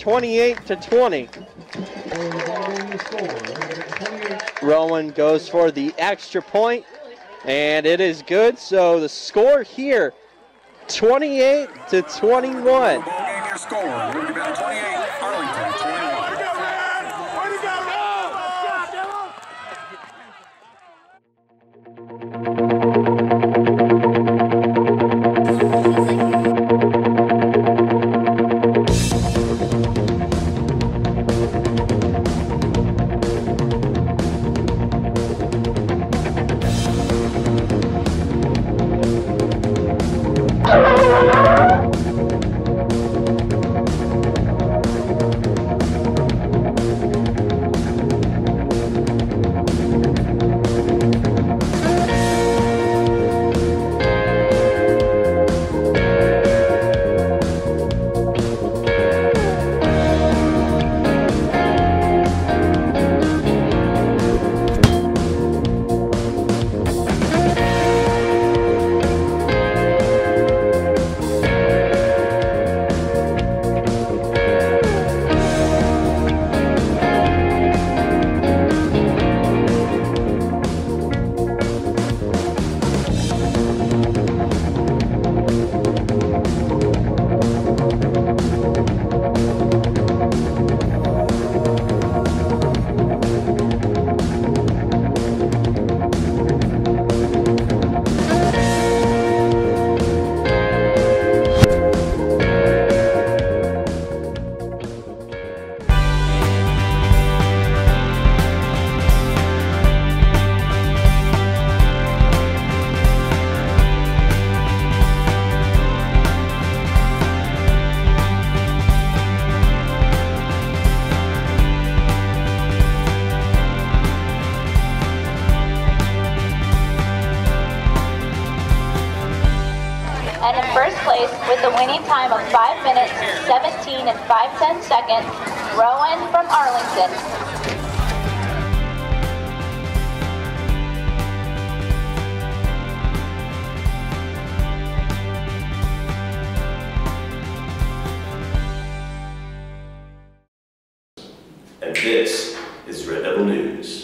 28-20. Rowan goes for the extra point, and it is good. So the score here, 28-21. Arlington 21. And in first place with the winning time of 5 minutes, 17 and 5/10 seconds, Rowan from Arlington. And this is Red Devil News.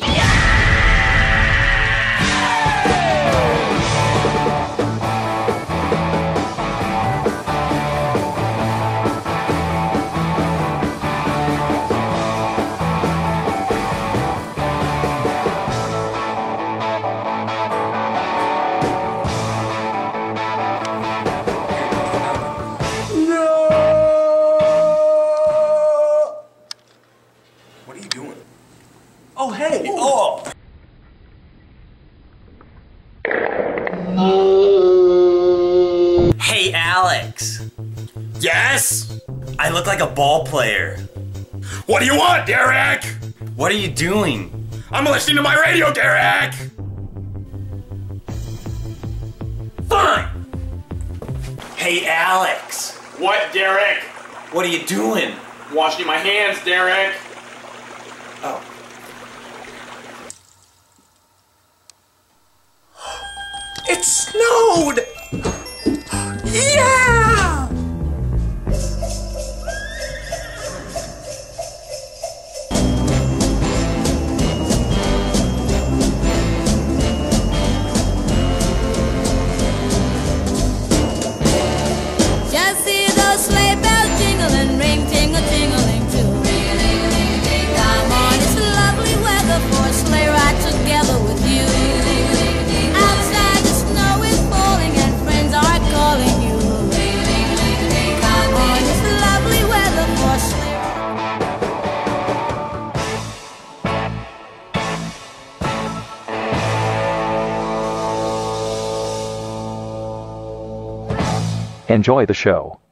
Oh, hey! Oh! Hey, Alex. Yes? I look like a ball player. What do you want, Derek? What are you doing? I'm listening to my radio, Derek! Fine! Hey, Alex. What, Derek? What are you doing? Washing my hands, Derek. Oh. It snowed! Yeah! Just see those sleigh bells jingling, ring, tingle-tingling too. Come on, it's lovely weather for a sleigh ride together with you. Outside the snow is falling and friends are calling you. Come on, it's lovely weather for a sleigh ride. Enjoy the show.